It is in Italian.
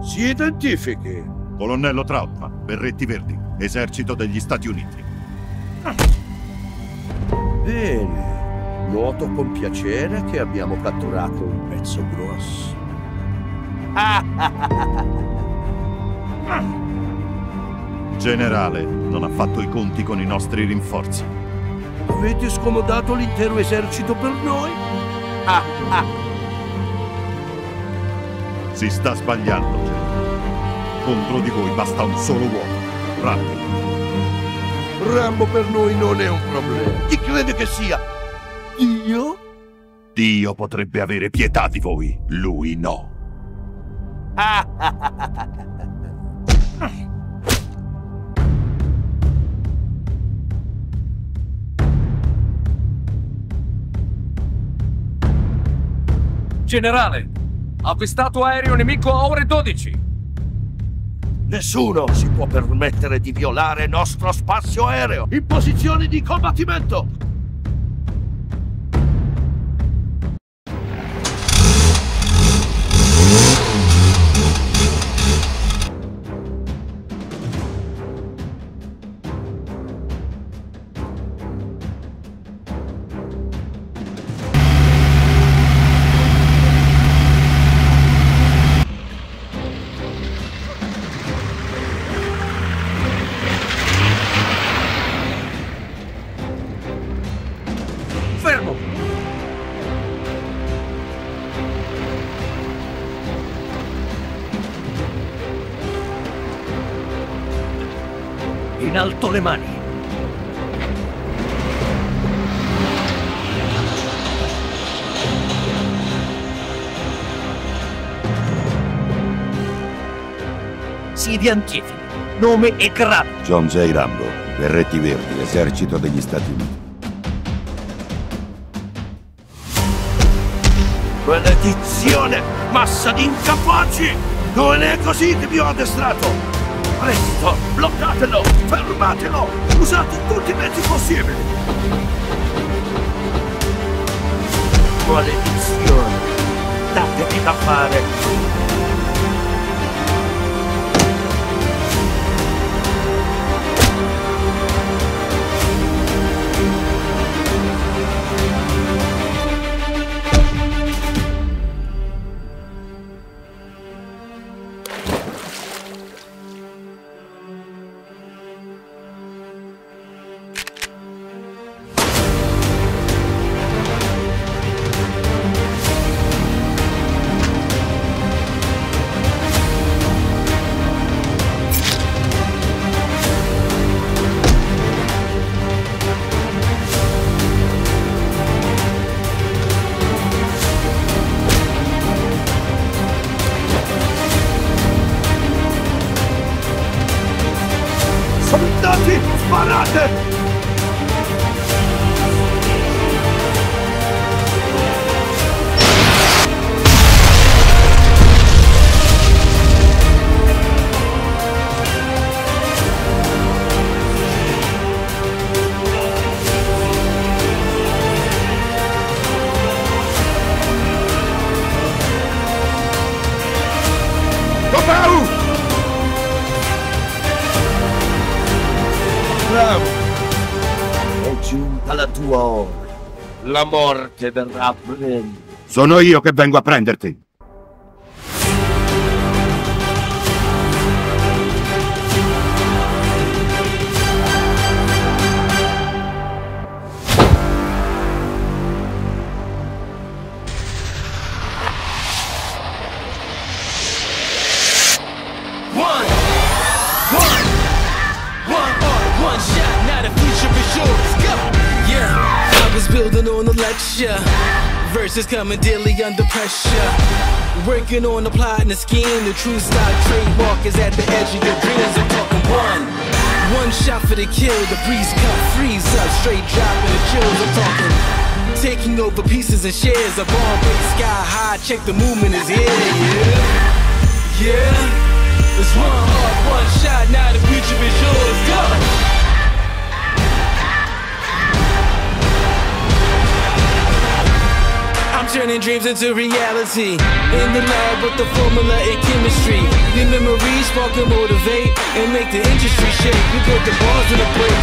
Si identifichi. Colonnello Trautmann, Berretti Verdi, Esercito degli Stati Uniti. Bene. Noto con piacere che abbiamo catturato un pezzo grosso. Generale, non ha fatto i conti con i nostri rinforzi. Avete scomodato l'intero esercito per noi? Si sta sbagliando, generale. Contro di voi basta un solo uomo. Rambo. Rambo per noi non è un problema. Chi crede che sia? Dio? Dio potrebbe avere pietà di voi, lui no. Generale, avvistato aereo nemico a ore 12. Nessuno si può permettere di violare nostro spazio aereo. In posizione di combattimento. Fermo! In alto le mani. Si identifichi. Nome e grado. John J. Rambo, Berretti Verdi, Esercito degli Stati Uniti. Maledizione! Massa di incapaci! Non è così che vi ho addestrato! Presto! Bloccatelo! Fermatelo! Usate tutti i mezzi possibili! Maledizione! Datevi da fare! Soldati, sparate! È giunta la tua ora. La morte verrà a prendere. Sono io che vengo a prenderti. Building on a lecture, verses coming daily under pressure. Working on a plot and a scheme. The true stock trademark is at the edge of your dreams. I'm talking one shot for the kill. The breeze cut, freeze up, straight dropping the chills. I'm talking taking over pieces and shares. A bomb break sky high. Check the movement is here. Yeah. It's one heart, one shot. Now the future is yours. Go. I'm turning dreams into reality. In the lab with the formula and chemistry. New memories spark and motivate and make the industry shake. We put the bars in the break.